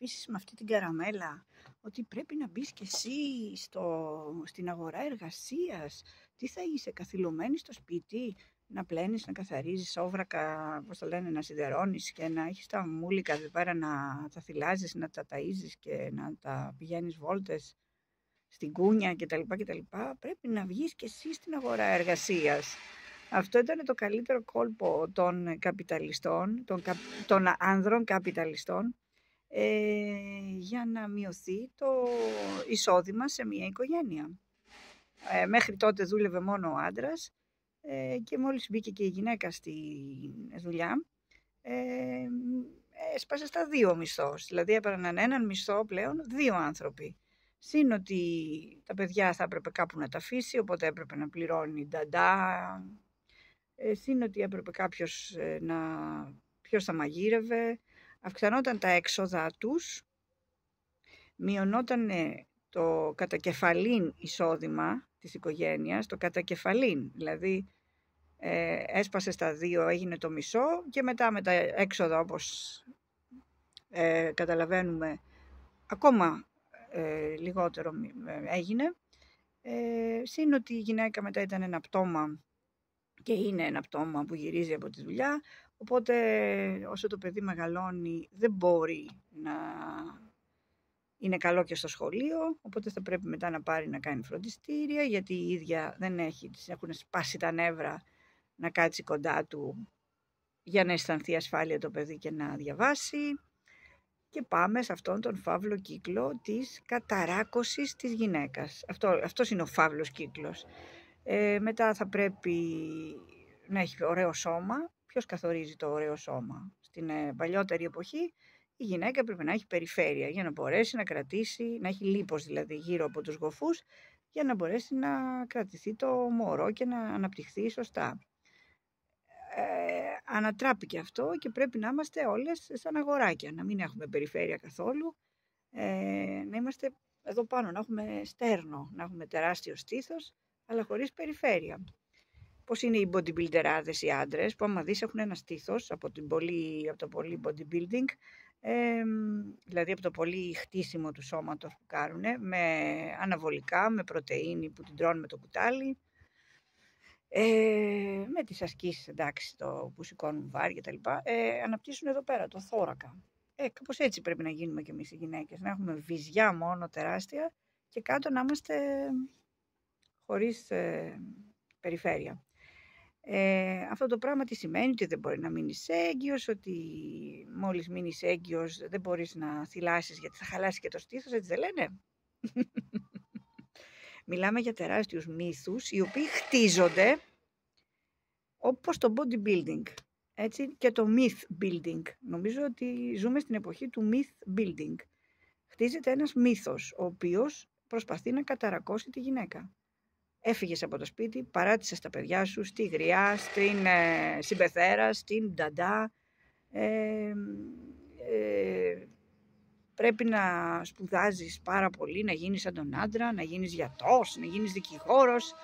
επίσης με αυτή την καραμέλα ότι πρέπει να μπεις κι εσύ στην αγορά εργασίας. Τι θα είσαι, καθυλωμένη στο σπίτι, να πλένεις, να καθαρίζεις όβρακα, πώς το λένε, να σιδερώνεις και να έχεις τα μούλικα εδώ πέρα να τα θυλάζεις, να τα ταΐζεις και να τα πηγαίνεις βόλτες στην κούνια κτλ. Πρέπει να βγεις κι εσύ στην αγορά εργασίας. Αυτό ήταν το καλύτερο κόλπο των καπιταλιστών, των άνδρων καπιταλιστών, για να μειωθεί το εισόδημα σε μια οικογένεια. Μέχρι τότε δούλευε μόνο ο άντρας και μόλις μπήκε και η γυναίκα στη δουλειά, έσπασε στα 2 μισθός. Δηλαδή έπαιρναν έναν μισθό πλέον 2 άνθρωποι. Συν ότι τα παιδιά θα έπρεπε κάπου να τα αφήσει, οπότε έπρεπε να πληρώνει νταντά. Συν ότι έπρεπε κάποιος ποιος θα μαγείρευε. Αυξανόταν τα έξοδα τους, μειωνόταν το κατακεφαλήν εισόδημα της οικογένειας, το κατακεφαλήν, δηλαδή έσπασε στα 2, έγινε το μισό και μετά με τα έξοδα, όπως καταλαβαίνουμε, ακόμα λιγότερο έγινε. Συν ότι η γυναίκα μετά ήταν ένα πτώμα και είναι ένα πτώμα που γυρίζει από τη δουλειά, οπότε όσο το παιδί μεγαλώνει δεν μπορεί να είναι καλό και στο σχολείο, οπότε θα πρέπει μετά να πάρει να κάνει φροντιστήρια, γιατί η ίδια δεν έχει, της έχουν σπάσει τα νεύρα να κάτσει κοντά του για να αισθανθεί ασφάλεια το παιδί και να διαβάσει. Και πάμε σε αυτόν τον φαύλο κύκλο της καταράκωσης της γυναίκας. Αυτός είναι ο φαύλος κύκλος. Μετά θα πρέπει να έχει ωραίο σώμα. Ποιος καθορίζει το ωραίο σώμα? Στην παλιότερη εποχή η γυναίκα έπρεπε να έχει περιφέρεια για να μπορέσει να κρατήσει, να έχει λίπος δηλαδή γύρω από τους γοφούς, για να μπορέσει να κρατηθεί το μωρό και να αναπτυχθεί σωστά. Ανατράπηκε αυτό και πρέπει να είμαστε όλες σαν αγοράκια, να μην έχουμε περιφέρεια καθόλου, να είμαστε εδώ πάνω, να έχουμε στέρνο, να έχουμε τεράστιο στήθος, αλλά χωρίς περιφέρεια. Πώς είναι οι bodybuilderάδες οι άντρες, που άμα δεις έχουν ένα στήθος από το πολύ bodybuilding, δηλαδή από το πολύ χτίσιμο του σώματος που κάνουν, με αναβολικά, με πρωτεΐνη που την τρώνε με το κουτάλι, με τις ασκήσεις, εντάξει, που σηκώνουν βάρη και τα λοιπά, αναπτύσσουν εδώ πέρα το θώρακα. Κάπως έτσι πρέπει να γίνουμε κι εμείς οι γυναίκες, να έχουμε βυζιά μόνο τεράστια και κάτω να είμαστε χωρίς περιφέρεια. Αυτό το πράγμα τι σημαίνει? Ότι δεν μπορεί να μείνεις έγκυος, ότι μόλις μείνεις έγκυος δεν μπορείς να θυλάσεις γιατί θα χαλάσει και το στήθος, έτσι δεν λένε? Μιλάμε για τεράστιους μύθους οι οποίοι χτίζονται όπως το bodybuilding, έτσι, και το myth building. Νομίζω ότι ζούμε στην εποχή του myth building. Χτίζεται ένας μύθος ο οποίος προσπαθεί να καταρακώσει τη γυναίκα. Έφυγες από το σπίτι, παράτησες τα παιδιά σου στη γριά, στην συμπεθέρα, στην νταντά. Πρέπει να σπουδάζεις πάρα πολύ, να γίνεις σαν τον άντρα, να γίνεις γιατρός, να γίνεις δικηγόρος,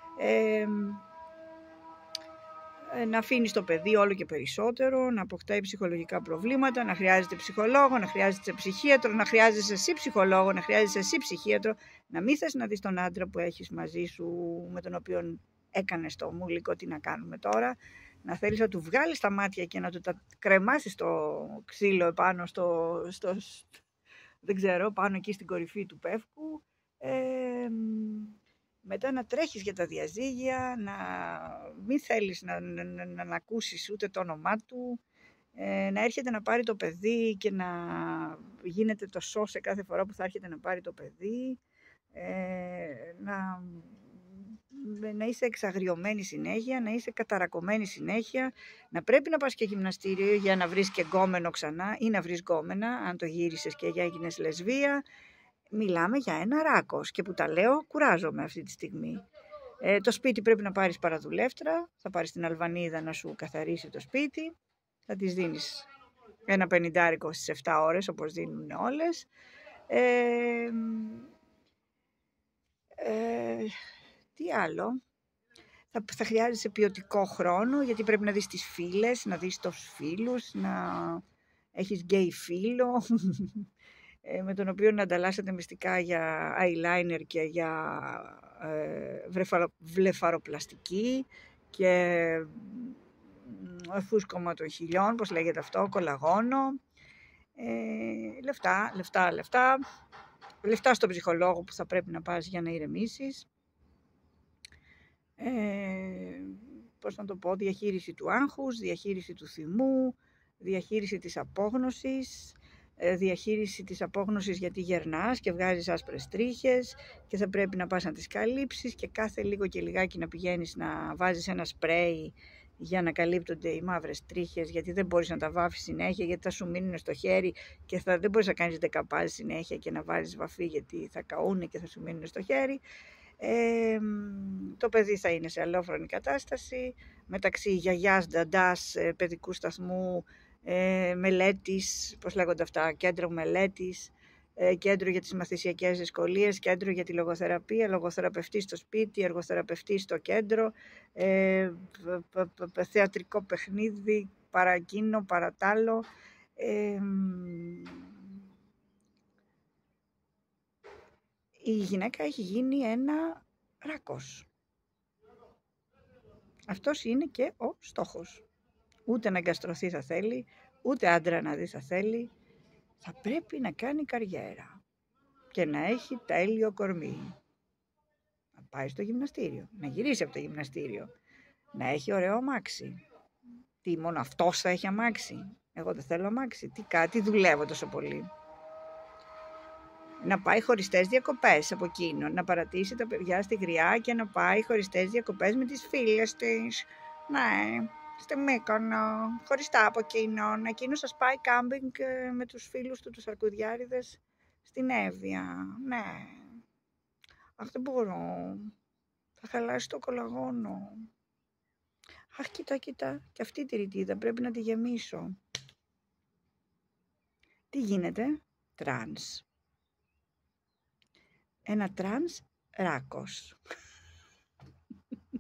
να αφήνεις το παιδί όλο και περισσότερο, να αποκτάει ψυχολογικά προβλήματα, να χρειάζεται ψυχολόγο, να χρειάζεται ψυχίατρο, να χρειάζεσαι εσύ ψυχολόγο, να χρειάζεσαι εσύ ψυχίατρο, να μην θες να δεις τον άντρα που έχεις μαζί σου, με τον οποίο έκανες το μουλικό, τι να κάνουμε τώρα, να θέλεις να του βγάλεις τα μάτια και να του τα κρεμάσεις το ξύλο επάνω δεν ξέρω, πάνω εκεί στην κορυφή του πεύκου, μετά να τρέχεις για τα διαζύγια, να μην θέλεις να ακούσεις ούτε το όνομά του, να έρχεται να πάρει το παιδί και να γίνεται το σω σε κάθε φορά που θα έρχεται να πάρει το παιδί, να είσαι εξαγριωμένη συνέχεια, να είσαι καταρακωμένη συνέχεια, να πρέπει να πας και γυμναστήριο για να βρεις και γκόμενο ξανά ή να βρεις γκόμενα, αν το γύρισες και έγινες λεσβία. Μιλάμε για ένα ράκος και που τα λέω κουράζομαι αυτή τη στιγμή. Το σπίτι πρέπει να πάρεις παραδουλεύτρα, θα πάρεις την Αλβανίδα να σου καθαρίσει το σπίτι, θα της δίνεις ένα 50 στις 7 ώρες όπως δίνουν όλες. Τι άλλο? Θα χρειάζεσαι ποιοτικό χρόνο, γιατί πρέπει να δεις τις φίλες, να δεις τους φίλους, έχεις γκέι φίλο με τον οποίο να ανταλλάσσετε μυστικά για eyeliner και για βλεφαροπλαστική και φούσκωμα των χιλιών, πώς λέγεται αυτό, κολαγόνο. Λεφτά στον ψυχολόγο που θα πρέπει να πας για να ηρεμήσεις. Πώς να το πω, διαχείριση του άγχους, διαχείριση του θυμού, διαχείριση της απόγνωσης, διαχείριση της απόγνωσης γιατί γερνάς και βγάζεις άσπρες τρίχες και θα πρέπει να πας να τις καλύψεις και κάθε λίγο και λιγάκι να πηγαίνεις να βάζεις ένα σπρέι για να καλύπτονται οι μαύρες τρίχες, γιατί δεν μπορείς να τα βάφεις συνέχεια, γιατί θα σου μείνουν στο χέρι και δεν μπορείς να κάνεις δεκαπάζ συνέχεια και να βάλεις βαφή, γιατί θα καούνε και θα σου μείνουν στο χέρι. Το παιδί θα είναι σε αλλόφρονη κατάσταση, μεταξύ γιαγιάς, νταντάς, παιδικού σταθμού, μελέτης, πώς λέγονται αυτά, κέντρο μελέτης, κέντρο για τις μαθησιακές δυσκολίες, κέντρο για τη λογοθεραπεία, λογοθεραπευτή στο σπίτι, εργοθεραπευτή στο κέντρο, θεατρικό παιχνίδι, παρακίνο, παρατάλο. Η γυναίκα έχει γίνει ένα ράκος. Αυτός είναι και ο στόχος. Ούτε να εγκαστρωθεί θα θέλει, ούτε άντρα να δει θα θέλει. Θα πρέπει να κάνει καριέρα και να έχει τέλειο κορμί. Να πάει στο γυμναστήριο, να γυρίσει από το γυμναστήριο, να έχει ωραίο αμάξι. Τι, μόνο αυτός θα έχει αμάξι? Εγώ δεν θέλω αμάξι. Τι δουλεύω τόσο πολύ? Να πάει χωριστές διακοπές από εκείνον, να παρατήσει τα παιδιά στη γριά και να πάει χωριστές διακοπές με τις φίλες της. Ναι, στη Μύκονο, χωριστά από εκείνον. Εκείνος σας πάει κάμπινγκ με τους φίλους του, τους αρκουδιάριδες, στην Εύβοια. Ναι. Αχ, δεν μπορώ. Θα χαλάσει το κολαγόνο. Αχ, κοίτα. Και αυτή τη ρητίδα πρέπει να τη γεμίσω. Τι γίνεται? Τρανς. Ένα τρανς ράκος.